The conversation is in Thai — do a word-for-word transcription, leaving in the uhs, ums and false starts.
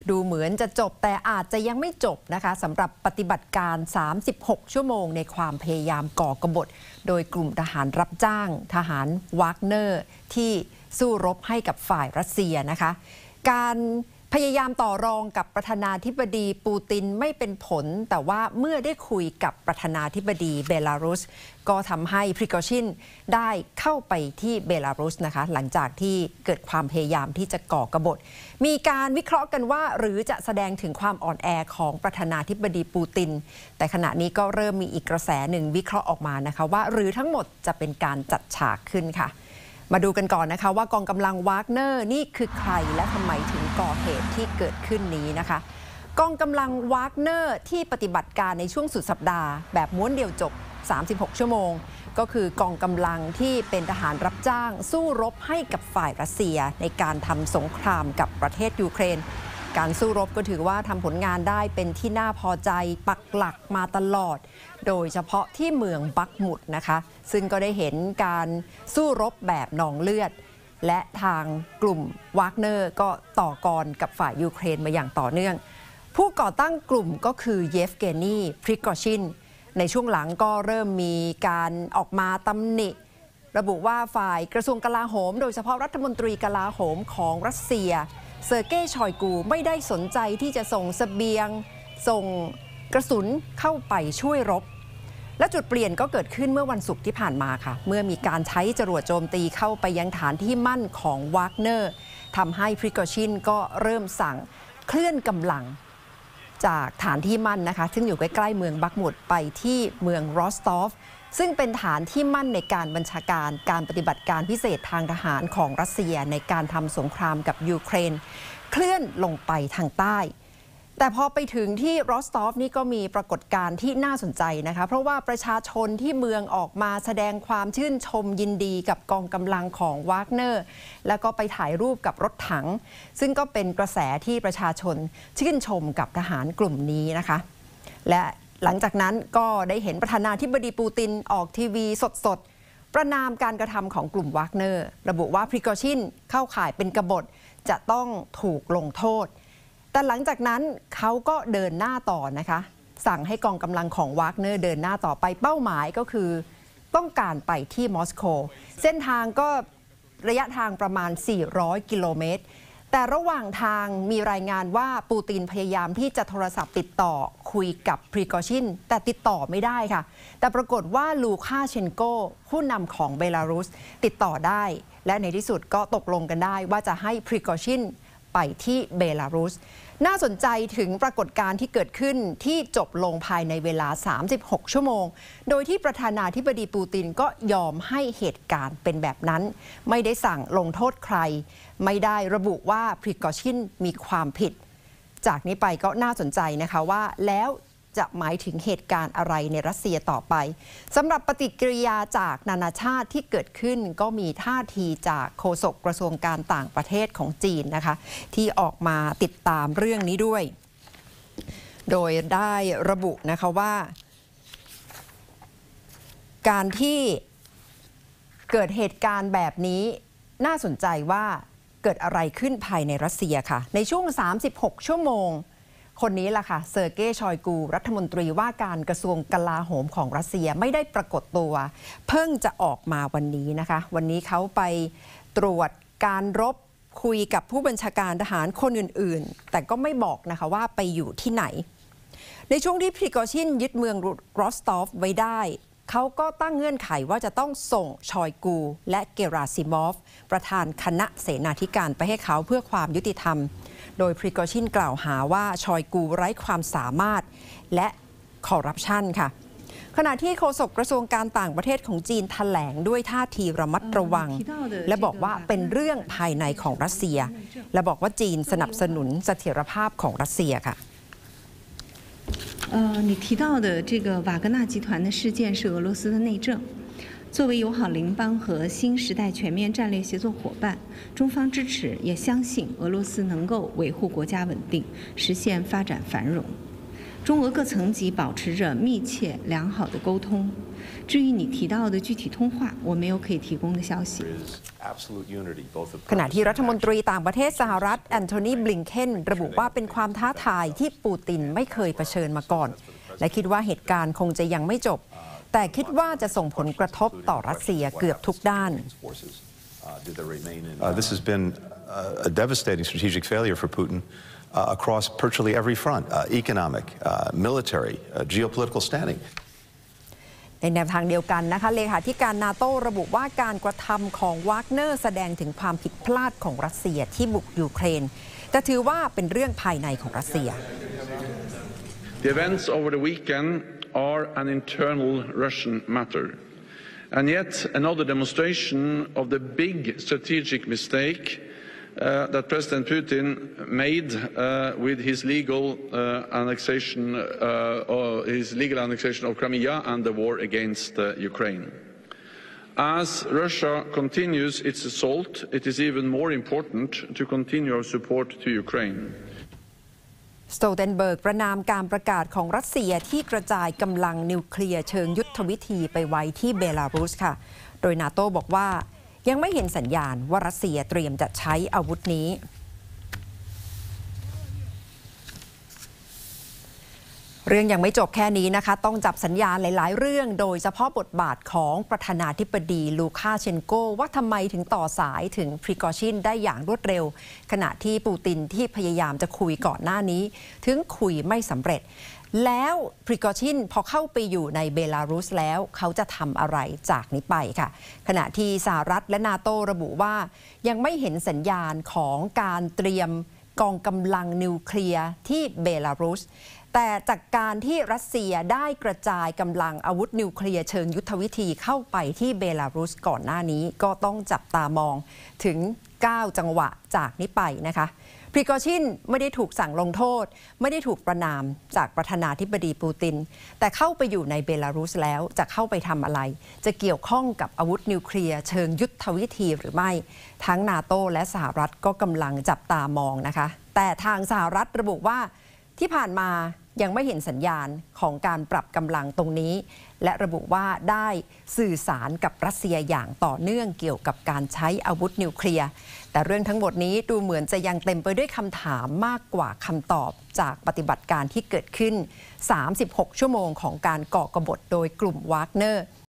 ดูเหมือนจะจบแต่อาจจะยังไม่จบนะคะสำหรับปฏิบัติการสามสิบหกชั่วโมงในความพยายามก่อกบฏโดยกลุ่มทหารรับจ้างทหารวากเนอร์ที่สู้รบให้กับฝ่ายรัสเซียนะคะการพยายามต่อรองกับประธานาธิบดีปูตินไม่เป็นผลแต่ว่าเมื่อได้คุยกับประธานาธิบดีเบลารุสก็ทำให้พริโกชินได้เข้าไปที่เบลารุสนะคะหลังจากที่เกิดความพยายามที่จะก่อกบฏมีการวิเคราะห์กันว่าหรือจะแสดงถึงความอ่อนแอของประธานาธิบดีปูตินแต่ขณะนี้ก็เริ่มมีอีกกระแสหนึ่งวิเคราะห์ออกมานะคะว่าหรือทั้งหมดจะเป็นการจัดฉากขึ้นค่ะมาดูกันก่อนนะคะว่ากองกำลังวากเนอร์นี่คือใครและทำไมถึงก่อเหตุที่เกิดขึ้นนี้นะคะกองกำลังวากเนอร์ที่ปฏิบัติการในช่วงสุดสัปดาห์แบบม้วนเดียวจบสามสิบหกชั่วโมงก็คือกองกำลังที่เป็นทหารรับจ้างสู้รบให้กับฝ่ายรัสเซียในการทำสงครามกับประเทศยูเครนการสู้รบก็ถือว่าทำผลงานได้เป็นที่น่าพอใจปักหลักมาตลอดโดยเฉพาะที่เมืองบักมุดนะคะซึ่งก็ได้เห็นการสู้รบแบบนองเลือดและทางกลุ่มวากเนอร์ก็ต่อกรกับฝ่ายยูเครนมาอย่างต่อเนื่องผู้ก่อตั้งกลุ่มก็คือเยฟเกนีพริโกชินในช่วงหลังก็เริ่มมีการออกมาตำหนิระบุว่าฝ่ายกระทรวงกลาโหมโดยเฉพาะรัฐมนตรีกลาโหมของรัสเซียเซอร์เกย์ ชอยกูไม่ได้สนใจที่จะส่งเสบียงส่งกระสุนเข้าไปช่วยรบและจุดเปลี่ยนก็เกิดขึ้นเมื่อวันศุกร์ที่ผ่านมาค่ะเมื่อมีการใช้จรวดโจมตีเข้าไปยังฐานที่มั่นของวากเนอร์ทำให้พริโกชินก็เริ่มสั่งเคลื่อนกำลังจากฐานที่มั่นนะคะซึ่งอยู่ใกล้ๆเมืองบักมุดไปที่เมืองรอสตอฟซึ่งเป็นฐานที่มั่นในการบัญชาการการปฏิบัติการพิเศษทางทหารของรัสเซียในการทำสงครามกับยูเครนเคลื่อนลงไปทางใต้แต่พอไปถึงที่รอสตอฟนี่ก็มีปรากฏการณ์ที่น่าสนใจนะคะเพราะว่าประชาชนที่เมืองออกมาแสดงความชื่นชมยินดีกับกองกำลังของวากเนอร์แล้วก็ไปถ่ายรูปกับรถถังซึ่งก็เป็นกระแสที่ประชาชนชื่นชมกับทหารกลุ่มนี้นะคะและหลังจากนั้นก็ได้เห็นประธานาธิบดีปูตินออกทีวีสดๆประณามการกระทำของกลุ่มวากเนอร์ระบุว่าพริโกชินเข้าข่ายเป็นกบฏจะต้องถูกลงโทษแต่หลังจากนั้นเขาก็เดินหน้าต่อนะคะสั่งให้กองกำลังของวากเนอร์เดินหน้าต่อไปเป้าหมายก็คือต้องการไปที่มอสโกเส้นทางก็ระยะทางประมาณสี่ร้อยกิโลเมตรแต่ระหว่างทางมีรายงานว่าปูตินพยายามที่จะโทรศัพท์ติดต่อคุยกับพริโกชินแต่ติดต่อไม่ได้ค่ะแต่ปรากฏว่าลูคาเชนโกผู้นำของเบลารุสติดต่อได้และในที่สุดก็ตกลงกันได้ว่าจะให้พริโกชินไปที่เบลารุสน่าสนใจถึงปรากฏการณ์ที่เกิดขึ้นที่จบลงภายในเวลาสามสิบหกชั่วโมงโดยที่ประธานาธิบดีปูตินก็ยอมให้เหตุการณ์เป็นแบบนั้นไม่ได้สั่งลงโทษใครไม่ได้ระบุว่าพริโกชินมีความผิดจากนี้ไปก็น่าสนใจนะคะว่าแล้วจะหมายถึงเหตุการณ์อะไรในรัสเซียต่อไปสำหรับปฏิกิริยาจากนานาชาติที่เกิดขึ้นก็มีท่าทีจากโฆษกกระทรวงการต่างประเทศของจีนนะคะที่ออกมาติดตามเรื่องนี้ด้วยโดยได้ระบุนะคะว่าการที่เกิดเหตุการณ์แบบนี้น่าสนใจว่าเกิดอะไรขึ้นภายในรัสเซียค่ะในช่วงสามสิบหกชั่วโมงคนนี้ล่ะค่ะเซอร์เกย์ ชอยกูรัฐมนตรีว่าการกระทรวงกลาโหมของรัสเซียไม่ได้ปรากฏตัวเพิ่งจะออกมาวันนี้นะคะวันนี้เขาไปตรวจการรบคุยกับผู้บัญชาการทหารคนอื่นๆแต่ก็ไม่บอกนะคะว่าไปอยู่ที่ไหนในช่วงที่พริโกชินยึดเมืองรอสตอฟไว้ได้เขาก็ตั้งเงื่อนไขว่าจะต้องส่งชอยกูและเกราซิมอฟประธานคณะเสนาธิการไปให้เขาเพื่อความยุติธรรมโดยพริโกชินกล่าวหาว่าชอยกูไร้ความสามารถและคอร์รัปชันค่ะขณะที่โฆษกกระทรวงการต่างประเทศของจีนแถลงด้วยท่าทีระมัดระวังและบอกว่าเป็นเรื่องภายในของรัสเซียและบอกว่าจีนสนับสนุนเสถียรภาพของรัสเซียค่ะ呃，你提到的这个瓦格纳集团的事件是俄罗斯的内政。作为友好邻邦和新时代全面战略协作伙伴，中方支持也相信俄罗斯能够维护国家稳定，实现发展繁荣。中中俄各层级保持着密切良好的沟通。至于你提到的具体通话，我没有可以提供的消息。 ขณะที่รัฐมนตรีต่างประเทศสหรัฐแอนโทนี บลิงเคนระบุว่าเป็นความท้าทายที่ปูตินไม่เคยเผชิญมาก่อนและคิดว่าเหตุการณ์คงจะยังไม่จบแต่คิดว่าจะส่งผลกระทบต่อรัสเซียเกือบทุกด้าน Uh, this has been a devastating strategic failure for Putin uh, across virtually every front, uh, economic, uh, military, uh, geopolitical standing. ในแนวทางเดียวกันนะคะเลขาธิการนาโต้ระบุว่าการกระทำของวากเนอร์แสดงถึงความผิดพลาดของรัสเซียที่บุกยูเครนแต่ถือว่าเป็นเรื่องภายในของรัสเซีย The events over the weekend are an internal Russian matter, and yet another demonstration of the big strategic mistake uh, that President Putin made uh, with his legal uh, annexation, uh, or his legal annexation of Crimea and the war against uh, Ukraine. As Russia continues its assault, it is even more important to continue our support to Ukraine. สโตลเทนเบิร์กประณามการประกาศของรัสเซียที่กระจายกำลังนิวเคลียร์เชิงยุทธวิธีไปไว้ที่เบลารุสค่ะโดยนาโต้บอกว่ายังไม่เห็นสัญญาณว่ารัสเซียเตรียมจะใช้อาวุธนี้เรื่องยังไม่จบแค่นี้นะคะต้องจับสัญญาณหลายๆเรื่องโดยเฉพาะบทบาทของประธานาธิบดีลูคาเชนโกว่าทำไมถึงต่อสายถึงพริกอชินได้อย่างรวดเร็วขณะที่ปูตินที่พยายามจะคุยก่อนหน้านี้ถึงคุยไม่สำเร็จแล้วพริกอชินพอเข้าไปอยู่ในเบลารุสแล้วเขาจะทำอะไรจากนี้ไปค่ะขณะที่สหรัฐและนาโต้ระบุว่ายังไม่เห็นสัญญาณของการเตรียมกองกำลังนิวเคลียร์ที่เบลารุสแต่จากการที่รัสเซียได้กระจายกำลังอาวุธนิวเคลียร์เชิงยุทธวิธีเข้าไปที่เบลารุสก่อนหน้านี้ก็ต้องจับตามองถึงเก้าจังหวะจากนี้ไปนะคะพริกอชินไม่ได้ถูกสั่งลงโทษไม่ได้ถูกประณามจากประธานาธิบดีปูตินแต่เข้าไปอยู่ในเบลารุสแล้วจะเข้าไปทำอะไรจะเกี่ยวข้องกับอาวุธนิวเคลียร์เชิงยุทธวิธีหรือไม่ทั้งนาโต้และสหรัฐก็กำลังจับตามองนะคะแต่ทางสหรัฐระบุว่าที่ผ่านมายังไม่เห็นสัญญาณของการปรับกำลังตรงนี้และระบุว่าได้สื่อสารกับรัสเซียอย่างต่อเนื่องเกี่ยวกับการใช้อาวุธนิวเคลียร์แต่เรื่องทั้งหมดนี้ดูเหมือนจะยังเต็มไปด้วยคำถามมากกว่าคำตอบจากปฏิบัติการที่เกิดขึ้นสามสิบหกชั่วโมงของการก่อกบฏโดยกลุ่มวากเนอร์